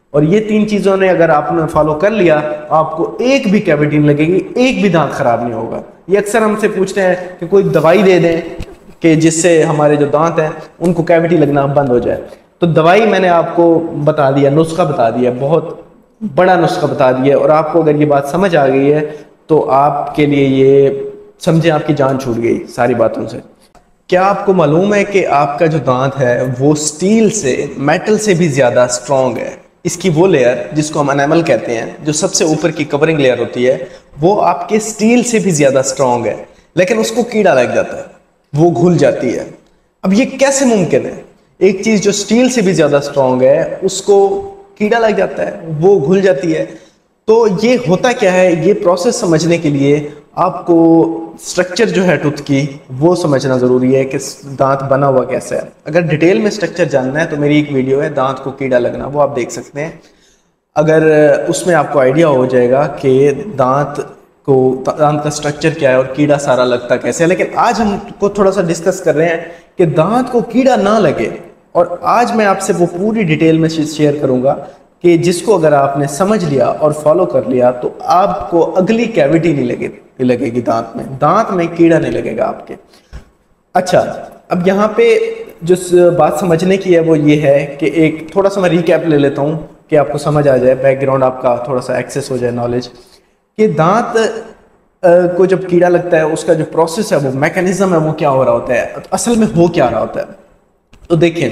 और ये 3 चीज़ों ने अगर आपने फॉलो कर लिया, आपको एक भी कैविटी नहीं लगेगी, एक भी दांत खराब नहीं होगा। ये अक्सर हमसे पूछते हैं कि कोई दवाई दे दें कि जिससे हमारे जो दांत हैं उनको कैविटी लगना बंद हो जाए। तो दवाई मैंने आपको बता दिया, नुस्खा बता दिया, बहुत बड़ा नुस्खा बता दिया, और आपको अगर ये बात समझ आ गई है तो आपके लिए ये समझे आपकी जान छूट गई सारी बातों से। क्या आपको मालूम है कि आपका जो दांत है वो स्टील से, मेटल से भी ज़्यादा स्ट्रॉन्ग है। इसकी वो लेयर जिसको हम एनामल कहते हैं, जो सबसे ऊपर की कवरिंग लेयर होती है, वो आपके स्टील से भी ज़्यादा स्ट्रॉन्ग है, लेकिन उसको कीड़ा लग जाता है, वो घुल जाती है। अब ये कैसे मुमकिन है? एक चीज़ जो स्टील से भी ज़्यादा स्ट्रॉन्ग है उसको कीड़ा लग जाता है, वो घुल जाती है। तो ये होता क्या है, ये प्रोसेस समझने के लिए आपको स्ट्रक्चर जो है टूथ की वो समझना ज़रूरी है कि दांत बना हुआ कैसा है। अगर डिटेल में स्ट्रक्चर जानना है तो मेरी एक वीडियो है दांत को कीड़ा लगना, वो आप देख सकते हैं। अगर उसमें आपको आइडिया हो जाएगा कि दांत का स्ट्रक्चर क्या है और कीड़ा सारा लगता कैसे है। लेकिन आज हमको थोड़ा सा डिस्कस कर रहे हैं कि दांत को कीड़ा ना लगे, और आज मैं आपसे वो पूरी डिटेल में शेयर करूंगा कि जिसको अगर आपने समझ लिया और फॉलो कर लिया तो आपको अगली कैविटी नहीं लगेगी दांत में कीड़ा नहीं लगेगा आपके। अच्छा, अब यहाँ पे जो बात समझने की है वो ये है कि एक थोड़ा सा मैं रिकैप ले लेता हूँ कि आपको समझ आ जाए, बैकग्राउंड आपका थोड़ा सा एक्सेस हो जाए नॉलेज, कि दांत को जब कीड़ा लगता है उसका जो प्रोसेस है, वो मैकेनिज्म है, वो क्या हो रहा होता है, तो असल में हो क्या रहा होता है। तो देखें,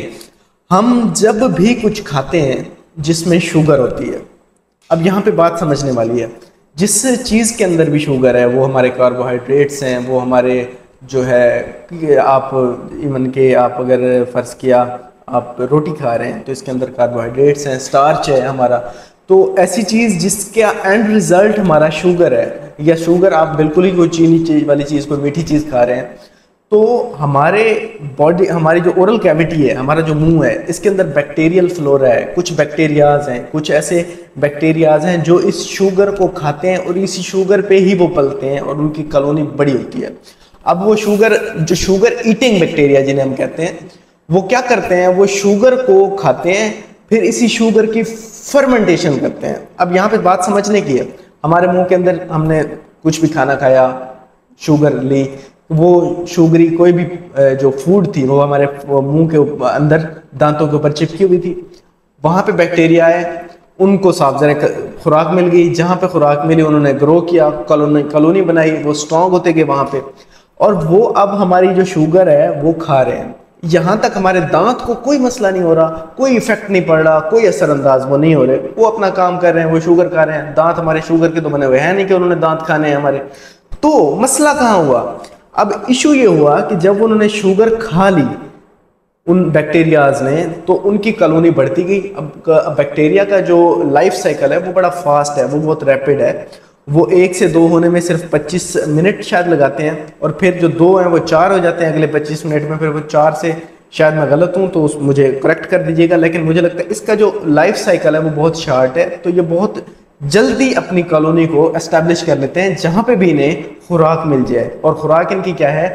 हम जब भी कुछ खाते हैं जिसमें शुगर होती है, अब यहाँ पे बात समझने वाली है, जिस चीज़ के अंदर भी शुगर है वो हमारे कार्बोहाइड्रेट्स हैं, वो हमारे जो है, आप इवन के आप अगर फ़र्ज़ किया आप रोटी खा रहे हैं तो इसके अंदर कार्बोहाइड्रेट्स हैं, स्टार्च है हमारा। तो ऐसी चीज़ जिसका एंड रिज़ल्ट हमारा शुगर है, या शुगर आप बिल्कुल ही कोई चीनी वाली चीज़, कोई मीठी चीज़ खा रहे हैं, तो हमारे बॉडी, हमारी जो ओरल कैविटी है, हमारा जो मुंह है, इसके अंदर बैक्टीरियल फ्लोरा है, कुछ बैक्टीरियाज हैं, कुछ ऐसे बैक्टीरियाज हैं जो इस शुगर को खाते हैं और इसी शुगर पे ही वो पलते हैं और उनकी कॉलोनी बड़ी होती है। अब वो जो शुगर ईटिंग बैक्टीरिया जिन्हें हम कहते हैं, वो क्या करते हैं, वो शुगर को खाते हैं, फिर इसी शुगर की फर्मेंटेशन करते हैं। अब यहाँ पे बात समझने की है, हमारे मुंह के अंदर हमने कुछ भी खाना खाया, शुगर ली, वो शुगरी कोई भी जो फूड थी वो हमारे मुंह के अंदर दांतों के ऊपर चिपकी हुई थी, वहां पे बैक्टीरिया आए, उनको साफ जरा खुराक मिल गई, जहां पे खुराक मिली उन्होंने ग्रो किया, कॉलोनी बनाई, वो स्ट्रांग होते गए वहां पे, और वो अब हमारी जो शुगर है वो खा रहे हैं। यहां तक हमारे दांत को कोई मसला नहीं हो रहा, कोई इफेक्ट नहीं पड़ रहा, कोई असरअंदाज वो नहीं हो रहे, वो अपना काम कर रहे हैं, वो शुगर खा रहे हैं। दांत हमारे शुगर के तो बने हुए हैं नहीं कि उन्होंने दांत खाने हैं हमारे। तो मसला कहाँ हुआ? अब इशू ये हुआ कि जब उन्होंने शुगर खा ली उन बैक्टीरियाज ने, तो उनकी कॉलोनी बढ़ती गई। अब बैक्टीरिया का जो लाइफ साइकिल है वो बड़ा फास्ट है, वो बहुत रैपिड है। वो 1 से 2 होने में सिर्फ 25 मिनट शायद लगाते हैं, और फिर जो 2 हैं वो 4 हो जाते हैं अगले 25 मिनट में, फिर वो 4 से, शायद मैं गलत हूँ तो मुझे करेक्ट कर दीजिएगा, लेकिन मुझे लगता है इसका जो लाइफ साइकिल है वो बहुत शार्ट है। तो ये बहुत जल्दी अपनी कॉलोनी को एस्टैब्लिश कर लेते हैं जहां पे भी इन्हें खुराक मिल जाए, और खुराक इनकी क्या है?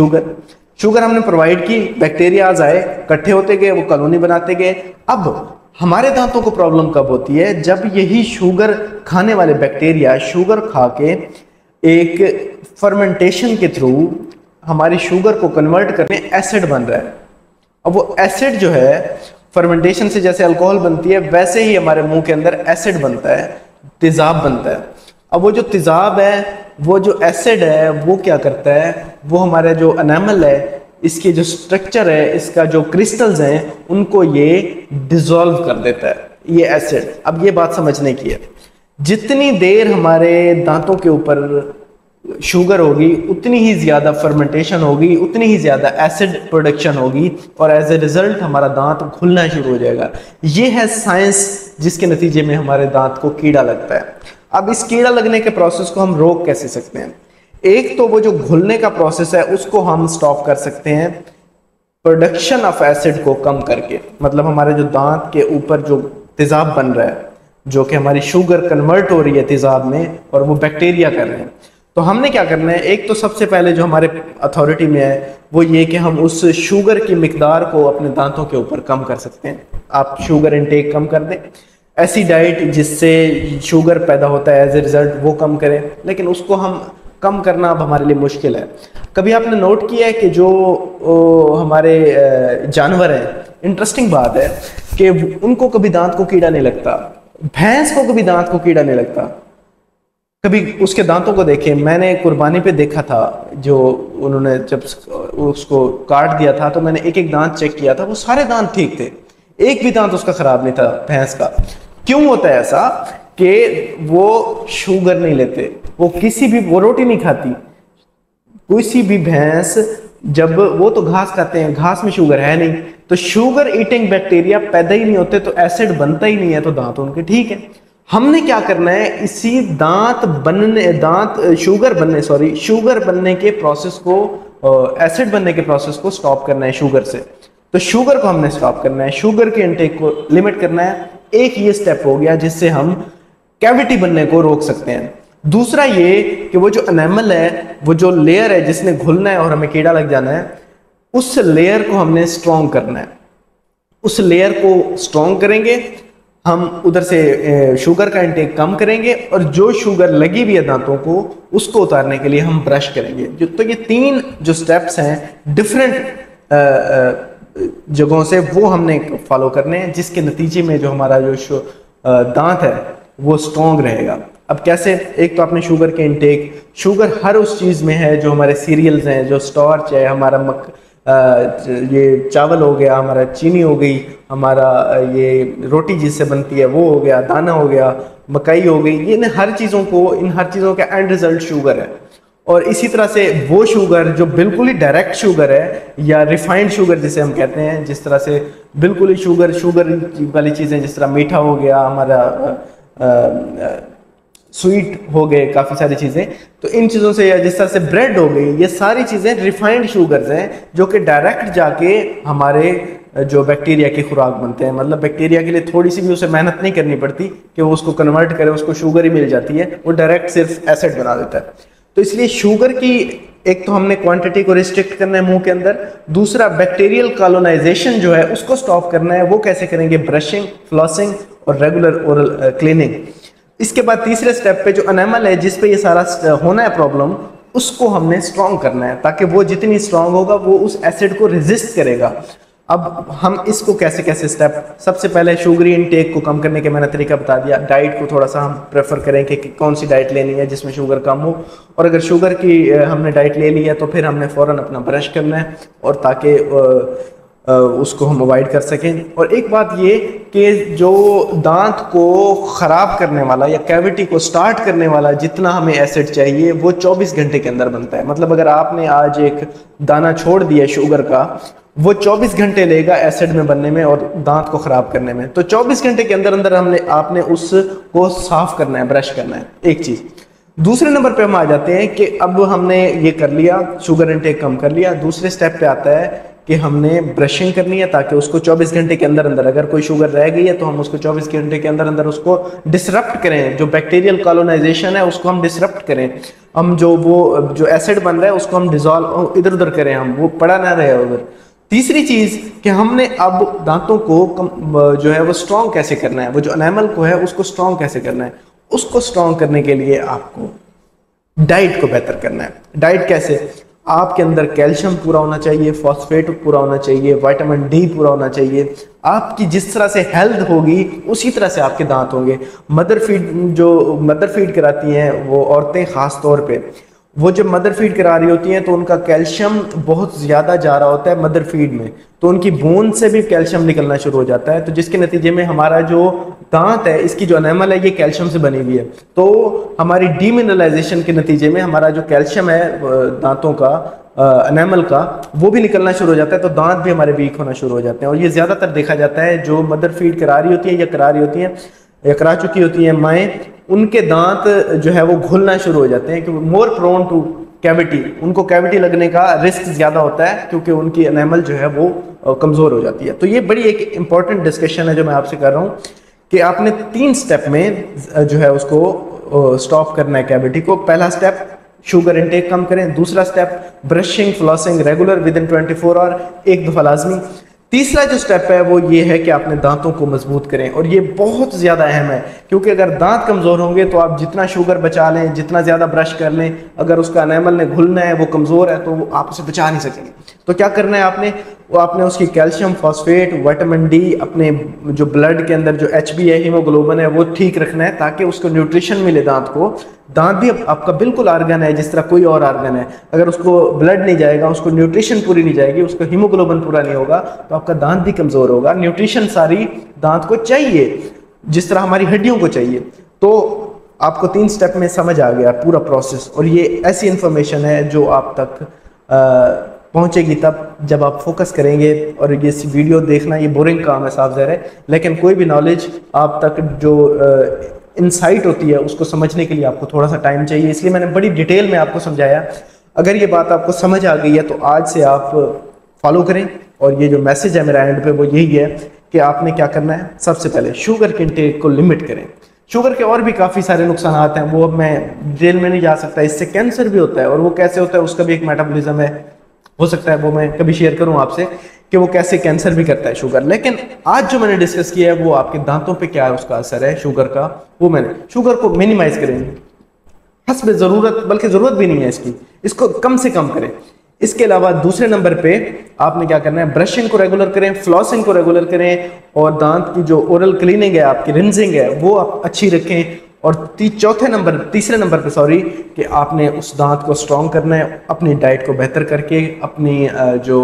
शुगर हमने प्रोवाइड की, बैक्टीरियाज आए, इकट्ठे होते गए, वो कॉलोनी बनाते गए। अब हमारे दांतों को प्रॉब्लम कब होती है? जब यही शुगर खाने वाले बैक्टीरिया शुगर खा के एक फर्मेंटेशन के थ्रू हमारी शुगर को कन्वर्ट करने एसिड बन रहा है। अब वो एसिड जो है, फर्मेंटेशन से जैसे अल्कोहल बनती है वैसे ही हमारे मुंह के अंदर एसिड बनता है, तेजाब बनता है। अब वो जो तेजाब है, वो जो एसिड है, वो क्या करता है, वो हमारे जो एनामल है, इसके जो स्ट्रक्चर है, इसका जो क्रिस्टल्स हैं, उनको ये डिसॉल्व कर देता है, ये एसिड। अब ये बात समझने की है, जितनी देर हमारे दांतों के ऊपर शुगर होगी उतनी ही ज्यादा फर्मेंटेशन होगी, उतनी ही ज्यादा एसिड प्रोडक्शन होगी, और एज ए रिजल्ट हमारा दांत घुलना शुरू हो जाएगा। ये है साइंस जिसके नतीजे में हमारे दांत को कीड़ा लगता है। अब इस कीड़ा लगने के प्रोसेस को हम रोक कैसे सकते हैं? एक तो वो जो घुलने का प्रोसेस है उसको हम स्टॉप कर सकते हैं प्रोडक्शन ऑफ एसिड को कम करके। मतलब हमारे जो दांत के ऊपर जो तेजाब बन रहा है, जो कि हमारी शुगर कन्वर्ट हो रही है तेजाब में, और वो बैक्टीरिया कर रहे हैं, तो हमने क्या करना है? एक तो सबसे पहले जो हमारे अथॉरिटी में है वो ये कि हम उस शुगर की मिकदार को अपने दांतों के ऊपर कम कर सकते हैं। आप शुगर इनटेक कम कर दें, ऐसी डाइट जिससे शुगर पैदा होता है एज ए रिजल्ट वो कम करें, लेकिन उसको हम कम करना अब हमारे लिए मुश्किल है। कभी आपने नोट किया है कि जो हमारे जानवर हैं, इंटरेस्टिंग बात है कि उनको कभी दांत को कीड़ा नहीं लगता, भैंस को कभी दांत को कीड़ा नहीं लगता। कभी उसके दांतों को देखें, मैंने कुर्बानी पे देखा था, जो उन्होंने जब उसको काट दिया था तो मैंने एक एक दांत चेक किया था, वो सारे दांत ठीक थे, एक भी दांत उसका खराब नहीं था भैंस का। क्यों होता है ऐसा? कि वो शुगर नहीं लेते, वो रोटी नहीं खाती। किसी भी भैंस, जब वो तो घास खाते हैं, घास में शुगर है नहीं, तो शुगर ईटिंग बैक्टीरिया पैदा ही नहीं होते, तो एसिड बनता ही नहीं है, तो दांत उनके ठीक है। हमने क्या करना है, इसी शुगर बनने के प्रोसेस को, एसिड बनने के प्रोसेस को स्टॉप करना है शुगर से। तो शुगर को हमने स्टॉप करना है, शुगर के इंटेक को लिमिट करना है। एक ये स्टेप हो गया जिससे हम कैविटी बनने को रोक सकते हैं। दूसरा ये कि वो जो एनामल है, वो जो लेयर है जिसने घुलना है और हमें कीड़ा लग जाना है, उस लेयर को हमने स्ट्रॉन्ग करना है। उस लेयर को स्ट्रॉन्ग करेंगे हम, उधर से शुगर का इंटेक कम करेंगे, और जो शुगर लगी हुई है दांतों को, उसको उतारने के लिए हम ब्रश करेंगे। तो ये 3 जो स्टेप्स हैं डिफरेंट जगहों से, वो हमने फॉलो करने हैं, जिसके नतीजे में जो हमारा जो दांत है वो स्ट्रॉन्ग रहेगा। अब कैसे? एक तो आपने शुगर के इंटेक, शुगर हर उस चीज़ में है, जो हमारे सीरियल्स हैं, जो स्टार्च है, हमारा ये चावल हो गया, हमारा चीनी हो गई, हमारा ये रोटी जिससे बनती है वो हो गया, दाना हो गया, मकई हो गई, इन हर चीज़ों का एंड रिजल्ट शुगर है। और इसी तरह से वो शुगर जो बिल्कुल ही डायरेक्ट शुगर है, या रिफाइंड शुगर जिसे हम कहते हैं, जिस तरह से बिल्कुल ही शुगर वाली चीज़ें, जिस तरह मीठा हो गया, हमारा स्वीट हो गए, काफ़ी सारी चीज़ें, तो इन चीज़ों से, या जिस तरह से ब्रेड हो गई, ये सारी चीज़ें रिफाइंड शुगर्स हैं, जो कि डायरेक्ट जाके हमारे जो बैक्टीरिया की खुराक बनते हैं। मतलब बैक्टीरिया के लिए थोड़ी सी भी उसे मेहनत नहीं करनी पड़ती कि वो उसको कन्वर्ट करे, उसको शुगर ही मिल जाती है, वो डायरेक्ट सिर्फ एसिड बना देता है। तो इसलिए शुगर की एक तो हमने क्वांटिटी को रिस्ट्रिक्ट करना है मुंह के अंदर, दूसरा बैक्टीरियल कॉलोनाइजेशन जो है उसको स्टॉप करना है। वो कैसे करेंगे? ब्रशिंग, फ्लॉसिंग और रेगुलर ओरल क्लीनिंग। इसके बाद तीसरे स्टेप पे जो एनामल है, जिस पे ये सारा होना है प्रॉब्लम, उसको हमने स्ट्रॉन्ग करना है, ताकि वो जितनी स्ट्रॉन्ग होगा वो उस एसिड को रेजिस्ट करेगा। अब हम इसको कैसे कैसे स्टेप, सबसे पहले शुगरी इनटेक को कम करने के मैंने तरीका बता दिया। डाइट को थोड़ा सा हम प्रेफर करें कि कौन सी डाइट लेनी है जिसमें शुगर कम हो, और अगर शुगर की हमने डाइट ले ली है तो फिर हमने फ़ौरन अपना ब्रश करना है, और ताकि उसको हम अवॉइड कर सकें। और एक बात ये कि जो दांत को ख़राब करने वाला या कैविटी को स्टार्ट करने वाला जितना हमें एसिड चाहिए, वो 24 घंटे के अंदर बनता है। मतलब अगर आपने आज एक दाना छोड़ दिया शुगर का, वो 24 घंटे लेगा एसिड में बनने में और दांत को ख़राब करने में। तो 24 घंटे के अंदर अंदर आपने उसको साफ़ करना है, ब्रश करना है, एक चीज़। दूसरे नंबर पे हम आ जाते हैं कि अब हमने ये कर लिया, शुगर इंटेक कम कर लिया। दूसरे स्टेप पे आता है कि हमने ब्रशिंग करनी है, ताकि उसको 24 घंटे के अंदर अंदर, अगर कोई शुगर रह गई है तो हम उसको 24 घंटे के अंदर अंदर उसको डिसरप्ट करें। जो बैक्टीरियल कॉलोनाइजेशन है उसको हम डिसरप्ट करें। हम जो एसिड बन रहा है उसको हम डिजॉल्व इधर उधर करें, हम वो पड़ा ना रहे उधर। तीसरी चीज़ कि हमने अब दांतों को जो है वो स्ट्रॉन्ग कैसे करना है, वो जो एनामल को है उसको स्ट्रॉन्ग कैसे करना है। उसको स्ट्रॉन्ग करने के लिए आपको डाइट को बेहतर करना है। डाइट कैसे? आपके अंदर कैल्शियम पूरा होना चाहिए, फॉस्फेट पूरा होना चाहिए, विटामिन डी पूरा होना चाहिए। आपकी जिस तरह से हेल्थ होगी उसी तरह से आपके दांत होंगे। मदर फीड कराती हैं वो औरतें, ख़ास तौर पे वो जब मदर फीड करा रही होती हैं तो उनका कैल्शियम बहुत ज़्यादा जा रहा होता है मदर फीड में, तो उनकी बोन से भी कैल्शियम निकलना शुरू हो जाता है। तो जिसके नतीजे में हमारा जो दांत है, इसकी जो एनामल है, ये कैल्शियम से बनी हुई है। तो हमारी डीमिनरलाइजेशन के नतीजे में हमारा जो कैल्शियम है दांतों का, एनामल का, वो भी निकलना शुरू हो जाता है। तो दांत भी हमारे वीक होना शुरू हो जाते हैं। और ये ज़्यादातर देखा जाता है जो मदर फीड करा रही होती है या करा रही होती हैं या करा चुकी होती हैं माएँ, उनके दांत जो है वो घुलना शुरू हो जाते हैं, क्योंकि मोर प्रोन टू कैविटी, उनको कैविटी लगने का रिस्क ज़्यादा होता है, क्योंकि उनकी एनामल जो है वो कमज़ोर हो जाती है। तो ये बड़ी एक इंपॉर्टेंट डिस्कशन है जो मैं आपसे कर रहा हूँ कि आपने 3 स्टेप में जो है उसको स्टॉप करना है कैविटी को। पहला स्टेप शुगर इंटेक कम करें, दूसरा step brushing flossing regular with in 24 hour, एक दफ़ा लाजमी। तीसरा जो स्टेप है वो ये है कि आपने दांतों को मजबूत करें, और ये बहुत ज़्यादा अहम है, क्योंकि अगर दांत कमज़ोर होंगे तो आप जितना शुगर बचा लें, जितना ज़्यादा ब्रश कर लें, अगर उसका एनामल ने घुलना है, वो कमज़ोर है, तो वो आप उसे बचा नहीं सकेंगे। तो क्या करना है आपने, वो आपने उसकी कैल्शियम फॉस्फेट, विटामिन डी, अपने जो ब्लड के अंदर जो HB है, हीमोग्लोबिन है, वो ठीक रखना है, ताकि उसको न्यूट्रिशन मिले दांत को। दांत भी आपका बिल्कुल ऑर्गन है जिस तरह कोई और ऑर्गन है, अगर उसको ब्लड नहीं जाएगा, उसको न्यूट्रिशन पूरी नहीं जाएगी, उसको हीमोग्लोबिन पूरा नहीं होगा, तो आपका दांत भी कमज़ोर होगा। न्यूट्रिशन सारी दांत को चाहिए जिस तरह हमारी हड्डियों को चाहिए। तो आपको 3 स्टेप में समझ आ गया पूरा प्रोसेस, और ये ऐसी इंफॉर्मेशन है जो आप तक पहुंचेगी तब जब आप फोकस करेंगे। और ये वीडियो देखना ये बोरिंग काम है, साफ ज़ाहिर है, लेकिन कोई भी नॉलेज आप तक जो इनसाइट होती है उसको समझने के लिए आपको थोड़ा सा टाइम चाहिए, इसलिए मैंने बड़ी डिटेल में आपको समझाया। अगर ये बात आपको समझ आ गई है तो आज से आप फॉलो करें, और ये जो मैसेज है मेरा एंड पे वो यही है कि आपने क्या करना है, सबसे पहले शुगर के इंटेक को लिमिट करें। शुगर के और भी काफ़ी सारे नुकसान हैं, वो मैं डिटेल में नहीं जा सकता। इससे कैंसर भी होता है, और वो कैसे होता है उसका भी एक मेटाबॉलिज्म है, हो सकता है वो मैं कभी शेयर करूं आपसे कि वो कैसे कैंसर भी करता है शुगर। लेकिन आज जो मैंने डिस्कस किया है वो आपके दांतों पे क्या है उसका असर है शुगर का, वो मैंने शुगर को मिनिमाइज करेंगे हस्ब ज़रूरत, बल्कि ज़रूरत भी नहीं है इसकी, इसको कम से कम करें। इसके अलावा दूसरे नंबर पे आपने क्या करना है, ब्रशिंग को रेगुलर करें, फ्लॉसिंग को रेगुलर करें, और दांत की जो ओरल क्लीनिंग है, आपकी रिंजिंग है, वो आप अच्छी रखें। और तीसरे नंबर पे सॉरी, कि आपने उस दांत को स्ट्रॉन्ग करना है अपनी डाइट को बेहतर करके, अपनी जो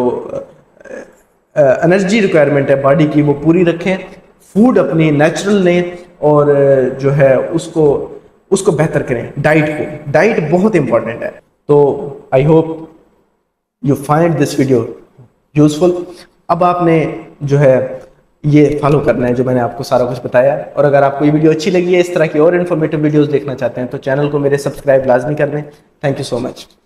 एनर्जी रिक्वायरमेंट है बॉडी की वो पूरी रखें, फूड अपनी नेचुरल लें, और जो है उसको बेहतर करें। डाइट बहुत इंपॉर्टेंट है। तो I hope you find this video useful. अब आपने जो है ये फॉलो करना है जो मैंने आपको सारा कुछ बताया, और अगर आपको ये वीडियो अच्छी लगी है, इस तरह की और इन्फॉर्मेटिव वीडियोस देखना चाहते हैं, तो चैनल को मेरे सब्सक्राइब लाजमी कर दें। Thank you so much.